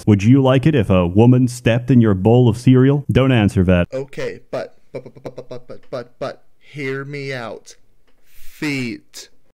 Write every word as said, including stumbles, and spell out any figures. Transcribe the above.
Would you like it if a woman stepped in your bowl of cereal? Don't answer that. Okay, but, but, but, but, but, but, but, but, hear me out. Feet.